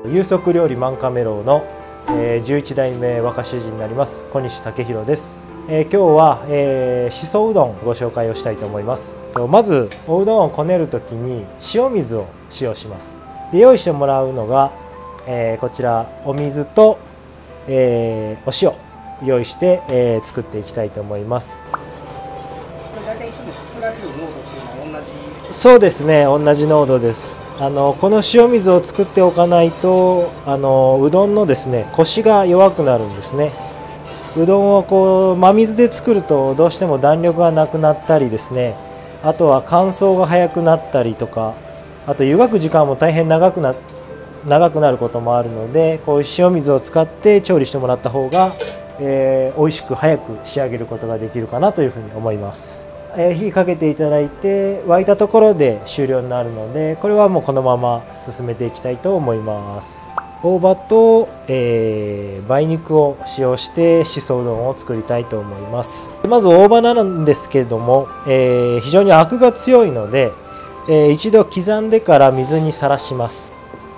有職料理万家メロの11代目若主人になります小西武弘です。今日はしそうどんご紹介をしたいと思います。まずおうどんをこねる時に塩水を使用します。で用意してもらうのが、こちらお水と、お塩用意して、作っていきたいと思います。そうですね、同じ濃度です。この塩水を作っておかないとうどんのですねコシが弱くなるんですね。うどんをこう真水で作るとどうしても弾力がなくなったりですね、あとは乾燥が早くなったりとか、あと湯がく時間も大変長くなることもあるので、こういう塩水を使って調理してもらった方が、美味しく早く仕上げることができるかなというふうに思います。火かけていただいて沸いたところで終了になるので、これはもうこのまま進めていきたいと思います。大葉と、梅肉を使用してしそうどんを作りたいと思います。まず大葉なんですけれども、非常にアクが強いので、一度刻んでから水にさらします。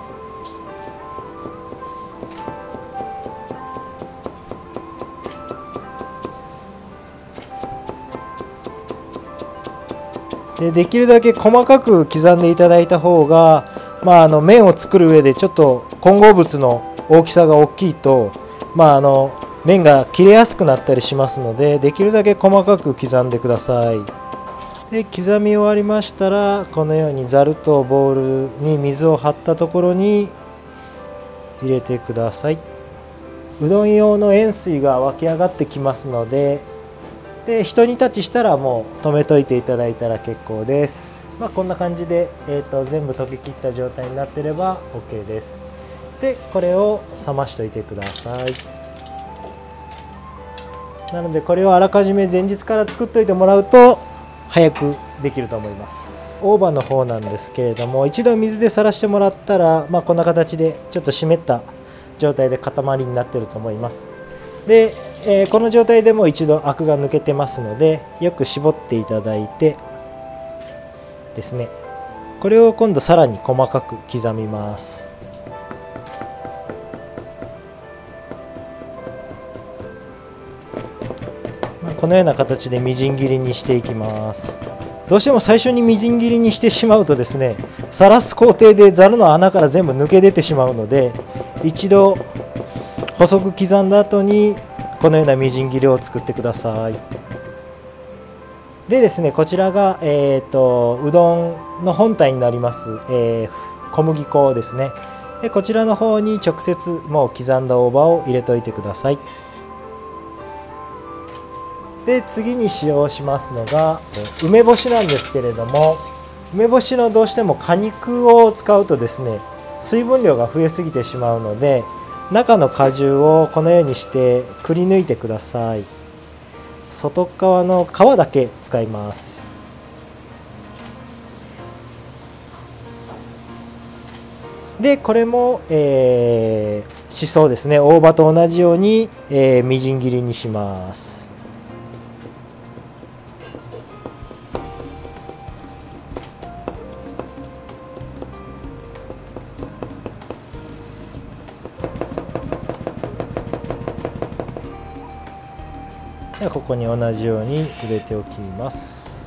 できるだけ細かく刻んでいただいた方が、麺を作る上でちょっと混合物の大きさが大きいと、麺が切れやすくなったりしますので、できるだけ細かく刻んでください。で刻み終わりましたら、このようにざるとボウルに水を張ったところに入れてください。うどん用の塩水が湧き上がってきますので、一煮立ちしたらもう止めといていただいたら結構です。こんな感じで、全部溶けきった状態になっていれば OK です。でこれを冷ましておいてください。なのでこれをあらかじめ前日から作っておいてもらうと早くできると思います。大葉の方なんですけれども、一度水でさらしてもらったら、こんな形でちょっと湿った状態で塊になっていると思います。で、この状態でも一度アクが抜けてますので、よく絞っていただいてですね、これを今度さらに細かく刻みます。このような形でみじん切りにしていきます。どうしても最初にみじん切りにしてしまうとですね、さらす工程でざるの穴から全部抜け出てしまうので、一度細く刻んだ後にこのようなみじん切りを作ってください。でですね、こちらが、うどんの本体になります、小麦粉ですね。でこちらの方に直接もう刻んだ大葉を入れておいてください。で次に使用しますのが梅干しなんですけれども、梅干しのどうしても果肉を使うとですね、水分量が増えすぎてしまうので、中の果汁をこのようにしてくり抜いてください。外側の皮だけ使います。でこれも、しそですね、大葉と同じように、みじん切りにします。ここに同じように入れておきます。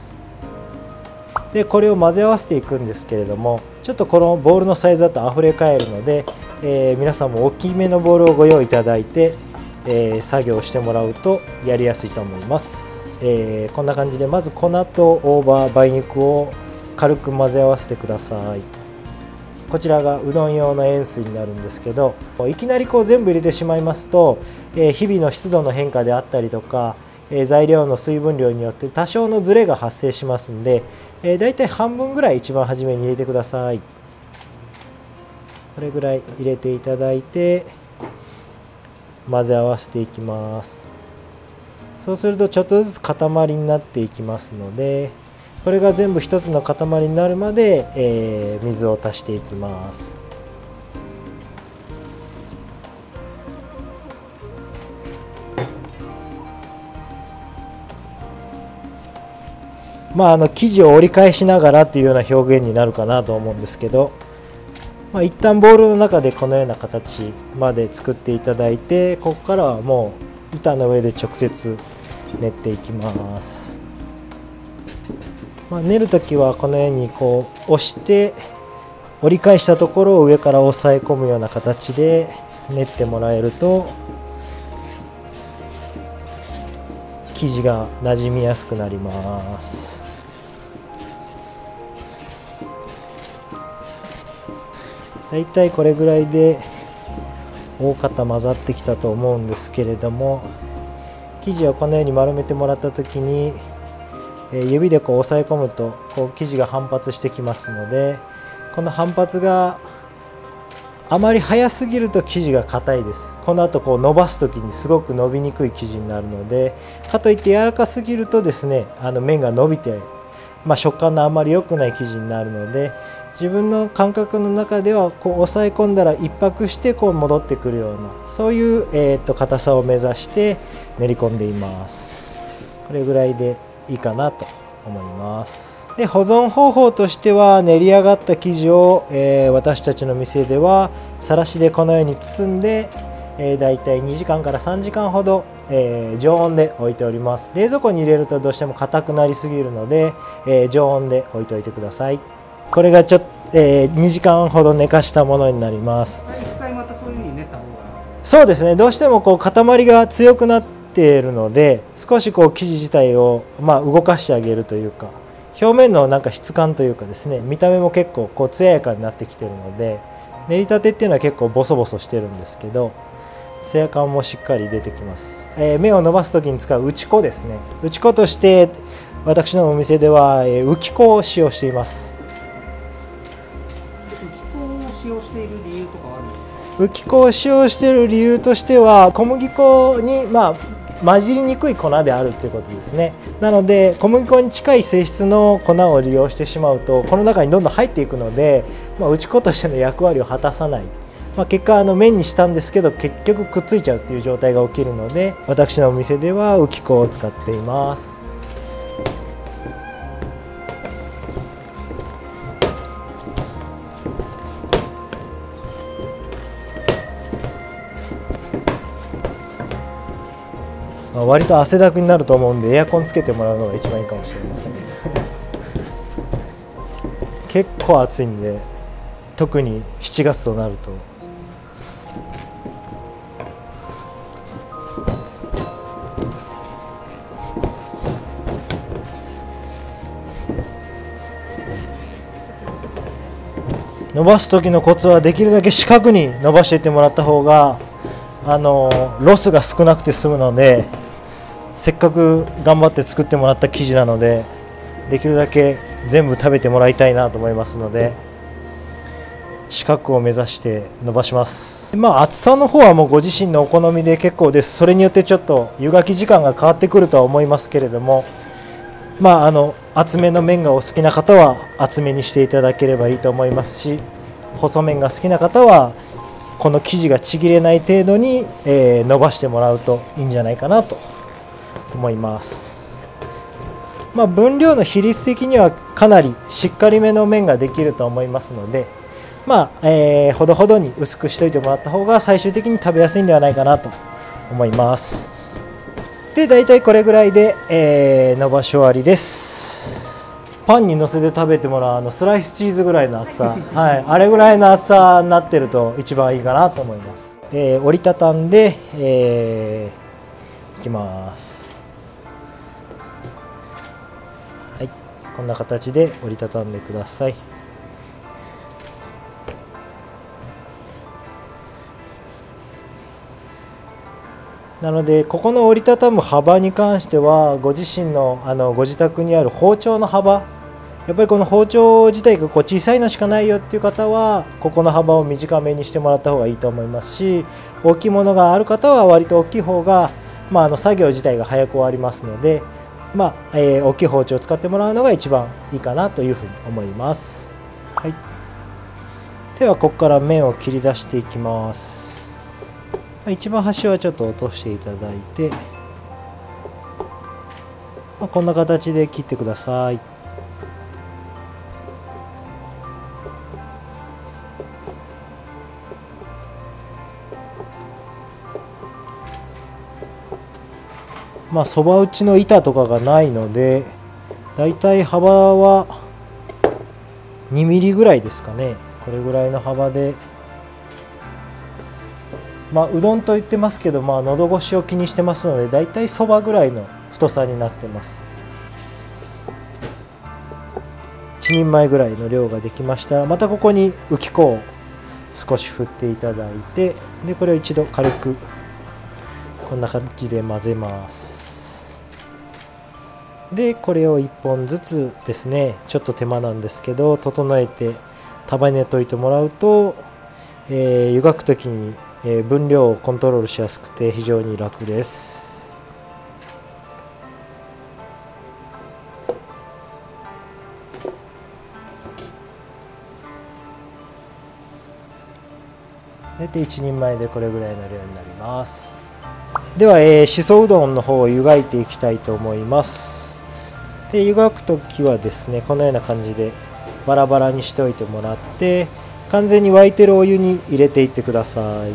でこれを混ぜ合わせていくんですけれども、ちょっとこのボウルのサイズだとあふれかえるので、皆さんも大きめのボウルをご用意いただいて、作業してもらうとやりやすいと思います。こんな感じでまず粉と大葉、梅肉を軽く混ぜ合わせてください。こちらがうどん用の塩水になるんですけど、いきなりこう全部入れてしまいますと、日々の湿度の変化であったりとか、材料の水分量によって多少のズレが発生しますので、だいたい半分ぐらい一番初めに入れてください。これぐらい入れていただいて混ぜ合わせていきます。そうするとちょっとずつ塊になっていきますので、これが全部一つの塊になるまで、水を足していきます。生地を折り返しながらっていうような表現になるかなと思うんですけど、 一旦ボウルの中でこのような形まで作っていただいて、ここからはもう板の上で直接練っていきます。練る時はこのようにこう押して折り返したところを上から押さえ込むような形で練ってもらえると生地がなじみやすくなります。だいたいこれぐらいで大方混ざってきたと思うんですけれども、生地をこのように丸めてもらった時に指でこう押さえ込むとこう生地が反発してきますので、この反発があまり速すぎると生地が硬いです。この後こう伸ばす時にすごく伸びにくい生地になるので、かといって柔らかすぎるとですね麺が伸びて、食感のあまり良くない生地になるので、自分の感覚の中ではこう押さえ込んだら一拍してこう戻ってくるような、そういう硬さを目指して練り込んでいます。これぐらいでいいかなと思います。で、保存方法としては練り上がった生地を、私たちの店ではさらしでこのように包んで、だいたい2時間から3時間ほど、常温で置いております。冷蔵庫に入れるとどうしても硬くなりすぎるので、常温で置いておいてください。これが2時間ほど寝かしたものになります。 一回またそういう風に練った方が。 そうですね、どうしてもこう塊が強くなっているので、少しこう生地自体を動かしてあげるというか、表面のなんか質感というかですね、見た目も結構こう艶やかになってきてるので、練りたてっていうのは結構ボソボソしてるんですけど、ツヤ感もしっかり出てきます。麺を伸ばす時に使う打ち粉ですね。打ち粉として私のお店では浮き粉を使用しています。浮き粉を使用している理由としては、小麦粉に混じりにくい粉であるということですね。なので小麦粉に近い性質の粉を利用してしまうとこの中にどんどん入っていくので、打ち粉としての役割を果たさない、結果麺にしたんですけど結局くっついちゃうっていう状態が起きるので、私のお店では浮き粉を使っています。割と汗だくになると思うんでエアコンつけてもらうのが一番いいかもしれません結構暑いんで、特に7月となると伸ばす時のコツはできるだけ四角に伸ばしていってもらった方がロスが少なくて済むので、せっかく頑張って作ってもらった生地なのでできるだけ全部食べてもらいたいなと思いますので、四角を目指して伸ばします。厚さの方はもうご自身のお好みで結構です。それによってちょっと湯がき時間が変わってくるとは思いますけれども、厚めの麺がお好きな方は厚めにしていただければいいと思いますし、細麺が好きな方はこの生地がちぎれない程度に、伸ばしてもらうといいんじゃないかなと思います。分量の比率的にはかなりしっかりめの麺ができると思いますので、ほどほどに薄くしておいてもらった方が最終的に食べやすいんではないかなと思います。で、大体これぐらいで、伸ばし終わりです。パンにのせて食べてもらうスライスチーズぐらいの厚さ、あれぐらいの厚さになってると一番いいかなと思います。折りたたんで、いきます。はい、こんな形で折りたたんでください。なのでここの折りたたむ幅に関してはご自身のご自宅にある包丁の幅、やっぱりこの包丁自体が小さいのしかないよっていう方はここの幅を短めにしてもらった方がいいと思いますし、大きいものがある方は割と大きい方が、作業自体が早く終わりますので、大きい包丁を使ってもらうのが一番いいかなというふうに思います。はい、ではここから麺を切り出していきます。一番端はちょっと落としていただいて、こんな形で切ってください。 そば打ちの板とかがないので、だいたい幅は2ミリぐらいですかね。これぐらいの幅で、うどんと言ってますけど、喉越しを気にしてますので、だいたいそばぐらいの太さになってます。1人前ぐらいの量ができましたら、またここに浮き粉を少し振っていただいて、でこれを一度軽くこんな感じで混ぜます。でこれを1本ずつですね、ちょっと手間なんですけど整えて束ねといてもらうと、湯がく時に分量をコントロールしやすくて非常に楽です。大体1人前でこれぐらいの量になります。では、しそうどんの方を湯がいていきたいと思います。で湯がく時はですね、このような感じでバラバラにしておいてもらって、完全に沸いてるお湯に入れていってください。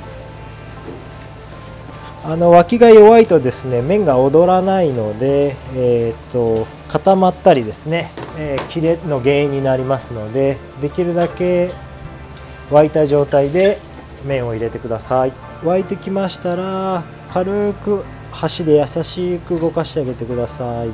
脇が弱いとですね、麺が踊らないので、固まったりですね、切れの原因になりますので、できるだけ沸いた状態で麺を入れてください。沸いてきましたら、軽く箸で優しく動かしてあげてください。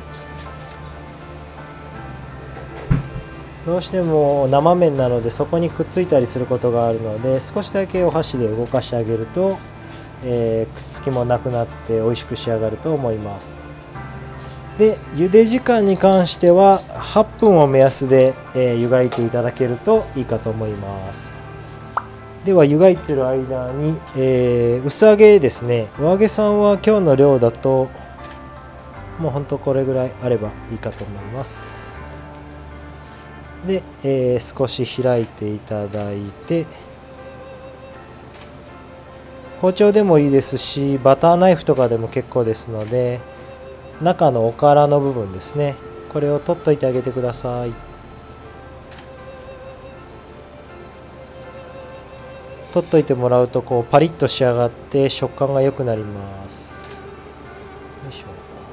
どうしても生麺なのでそこにくっついたりすることがあるので、少しだけお箸で動かしてあげると、くっつきもなくなって美味しく仕上がると思います。で茹で時間に関しては8分を目安で、湯がいていただけるといいかと思います。では湯がいてる間に、薄揚げですね。お揚げさんは今日の量だともうほんとこれぐらいあればいいかと思います。で、少し開いていただいて、包丁でもいいですしバターナイフとかでも結構ですので、中のおからの部分ですね、これを取っといてあげてください。取っといてもらうとこうパリッと仕上がって食感が良くなります。よいし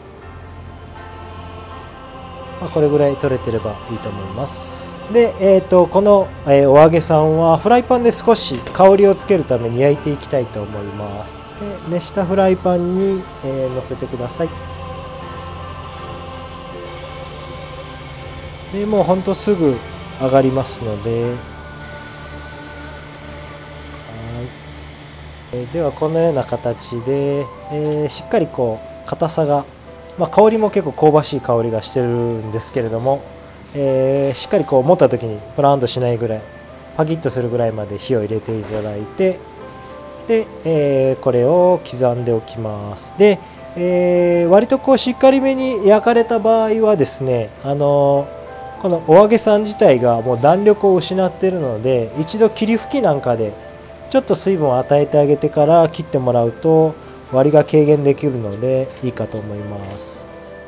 ょ。これぐらい取れてればいいと思います。で、この、お揚げさんはフライパンで少し香りをつけるために焼いていきたいと思います。で熱したフライパンに、乗せてください。でもうほんとすぐ上がりますので、ではこのような形で、しっかりこう硬さが、香りも結構香ばしい香りがしてるんですけれども、しっかりこう持った時にプランとしないぐらいパキッとするぐらいまで火を入れていただいて、で、これを刻んでおきます。で、割とこうしっかりめに焼かれた場合はですね、このお揚げさん自体がもう弾力を失っているので、一度霧吹きなんかでちょっと水分を与えてあげてから切ってもらうと割りが軽減できるのでいいかと思います。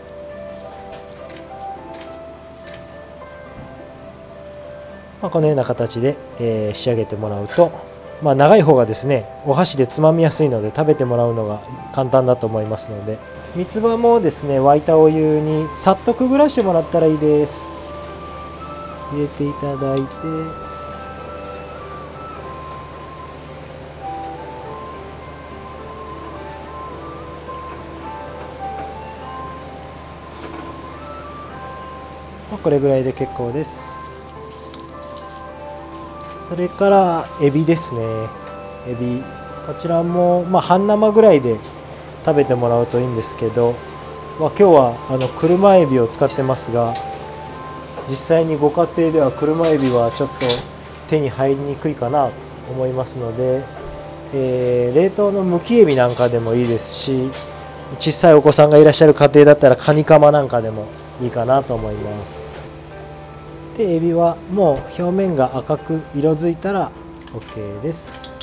このような形で、仕上げてもらうと、長い方がですねお箸でつまみやすいので食べてもらうのが簡単だと思いますので、三つ葉もですね沸いたお湯にさっとくぐらしてもらったらいいです。入れていただいて、これぐらいで結構です。それからエビですね。エビ、こちらも半生ぐらいで食べてもらうといいんですけど、今日は車エビを使ってますが、実際にご家庭では車エビはちょっと手に入りにくいかなと思いますので、冷凍のむきエビなんかでもいいですし、小さいお子さんがいらっしゃる家庭だったらカニカマなんかでもいいかなと思います。でエビはもう表面が赤く色づいたら OK です。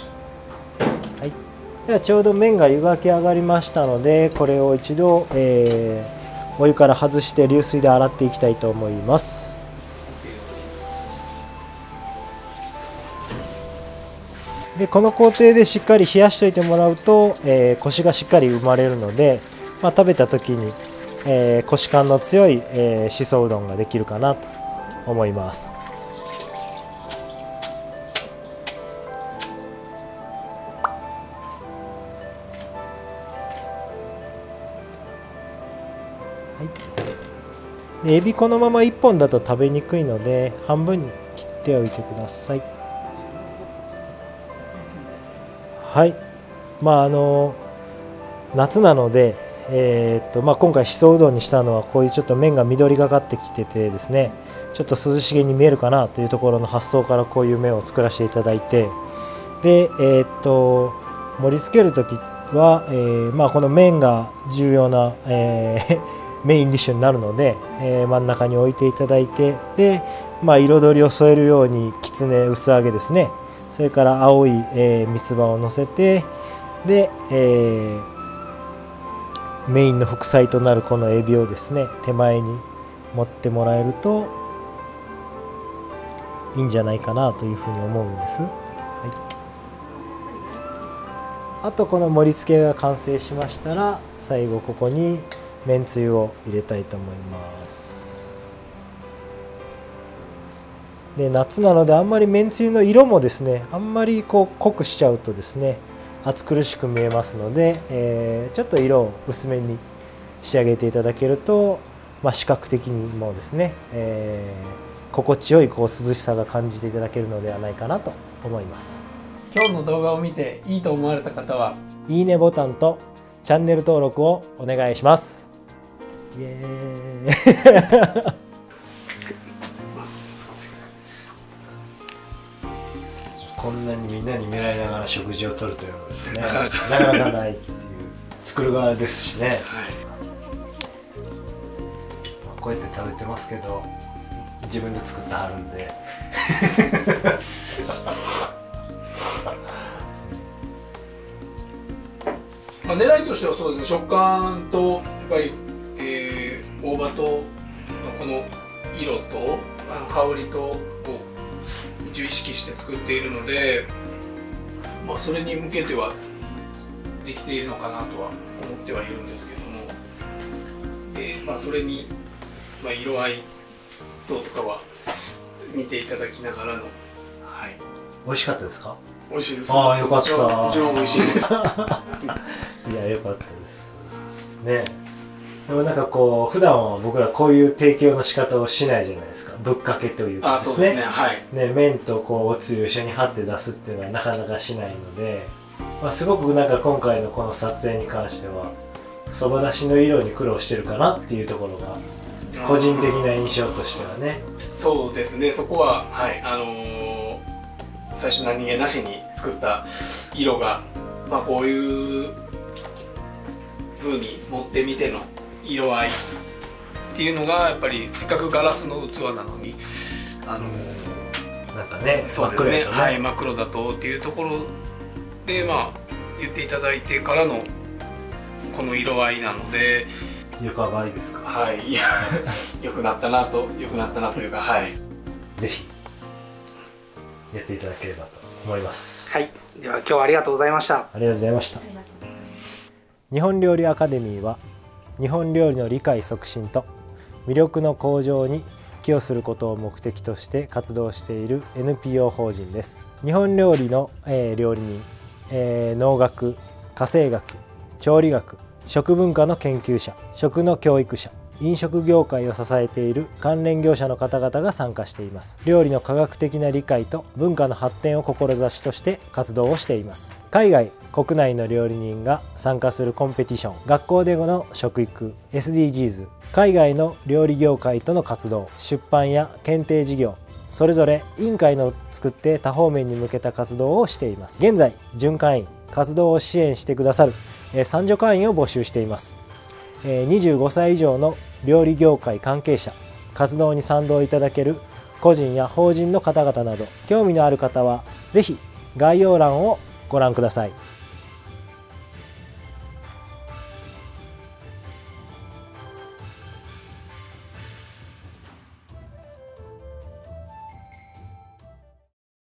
はい、ではちょうど麺が湯がき上がりましたので、これを一度、お湯から外して流水で洗っていきたいと思います。でこの工程でしっかり冷やしておいてもらうと、コシがしっかり生まれるので、 食べた時に、コシ感の強い、しそうどんができるかなと思います。エビこのまま1本だと食べにくいので半分に切っておいてください。はい、夏なので、今回しそうどんにしたのはこういうちょっと麺が緑がかってきててですね、ちょっと涼しげに見えるかなというところの発想からこういう麺を作らせていただいて、で、盛り付ける時は、この麺が重要な、メインディッシュになるので、真ん中に置いていただいて、で、彩りを添えるようにきつね薄揚げですね、それから青い、三つ葉をのせて、で、メインの副菜となるこのエビをですね手前に持ってもらえるといいんじゃないかなというふうに思うんです。はい、あとこの盛り付けが完成しましたら最後ここにめんつゆを入れたいと思います。で、夏なのであんまりめんつゆの色もですねあんまりこう濃くしちゃうとですね暑苦しく見えますので、ちょっと色を薄めに仕上げていただけると、視覚的にもですね、心地よいこう涼しさが感じていただけるのではないかなと思います。 今日の動画を見ていいと思われた方はいいねボタンとチャンネル登録をお願いします。イエーイこんなにみんなに見られながら食事をとるというのはですねなかなかないっていう作る側ですしね、はい、こうやって食べてますけど自分で作ってはるんで狙いとしてはそうですね、食感とやっぱり、大葉とこの色と香りとを意識して作っているので、それに向けてはできているのかなとは思ってはいるんですけども、でそれに、色合いとかは見ていただきながらの、はい、 美味しかったですか？ 美味しいです。 ああ、よかった。 もちろん美味しいです。 いや、よかったですね。でもなんかこう普段は僕らこういう提供の仕方をしないじゃないですか。ぶっかけというかですね。 そうですね。はい。 ね、麺とこうおつゆを一緒に張って出すっていうのはなかなかしないので、すごくなんか今回のこの撮影に関してはそばだしの色に苦労してるかなっていうところが個人的な印象としてはね。 そうですね。そこははい、最初何気なしに作った色がこういう風に持ってみての色合いっていうのがやっぱりせっかくガラスの器なのになんかね、 そうですね、はい、真っ黒だとっていうところで言っていただいてからのこの色合いなので、 床ばいですか？ はい、良くなったなというか、はい、 ぜひやっていただければと思います。 はい、では今日はありがとうございました。 ありがとうございました。日本料理アカデミーは日本料理の理解促進と魅力の向上に寄与することを目的として活動している NPO 法人です。日本料理の、料理人、農学、家政学、調理学、食文化の研究者、食の教育者、飲食業界を支えている関連業者の方々が参加しています。料理の科学的な理解と文化の発展を志として活動をしています。海外国内の料理人が参加するコンペティション、学校での食育、 SDGs、 海外の料理業界との活動、出版や検定事業、それぞれ委員会の作って多方面に向けた活動をしています。現在準会員、活動を支援してくださる参助会員を募集しています。25歳以上の料理業界関係者、活動に賛同いただける個人や法人の方々など興味のある方はぜひ概要欄をご覧ください。